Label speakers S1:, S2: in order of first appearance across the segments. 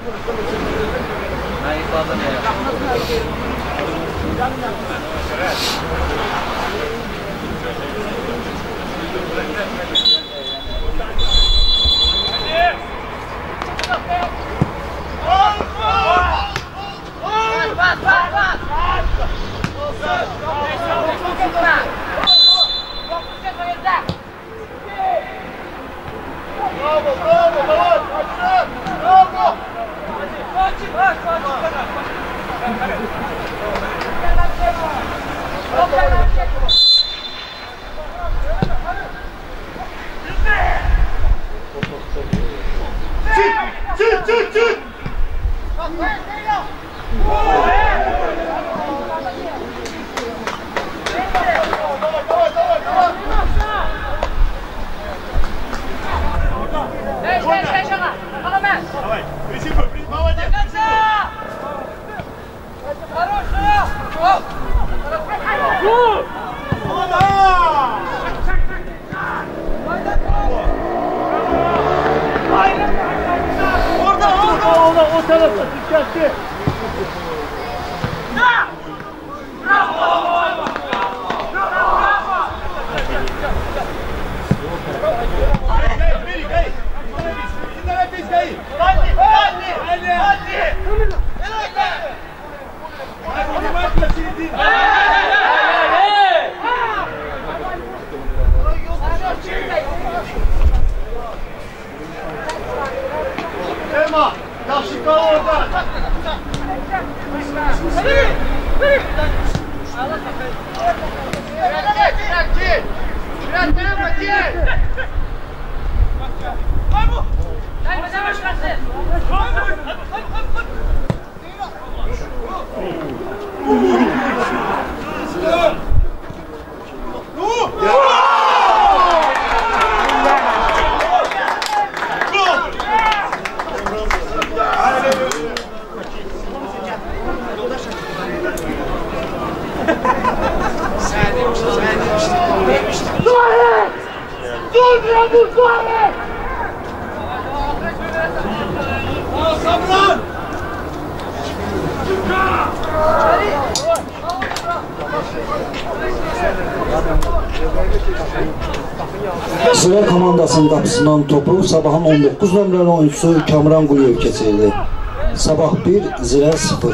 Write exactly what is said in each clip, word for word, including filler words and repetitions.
S1: Sıra komandasının qapısından topu Sabahın on doqquz nömrəli oyuncusu Kamran Quliyev keçirdi. Sabah bir, Zirə sıfır.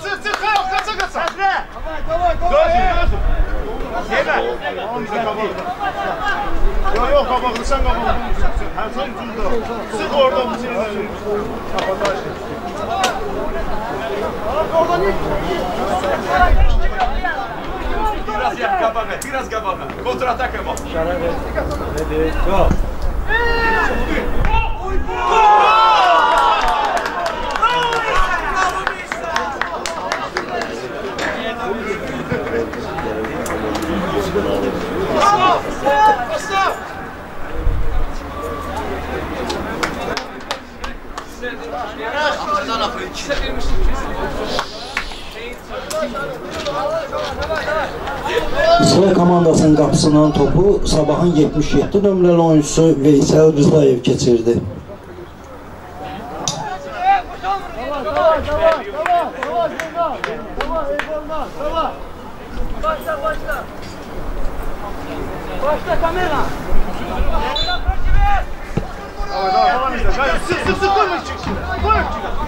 S2: Yok yok kabaklı sen kabaklı. Her son ucunda. Sık orada bu seni. Biraz yak kabağa, biraz kabağa. Kontratak ama. Hadi. Go.
S1: Sıra komandasının qapısından topu Sabahın yetmiş yeddi nömrəli oyuncusu Veysel Rızayev keçirdi.
S3: Başla başla. Başla kamera.
S2: Давай, давай, давай, давай. Sık sık sık koy çık şimdi. Koy çık.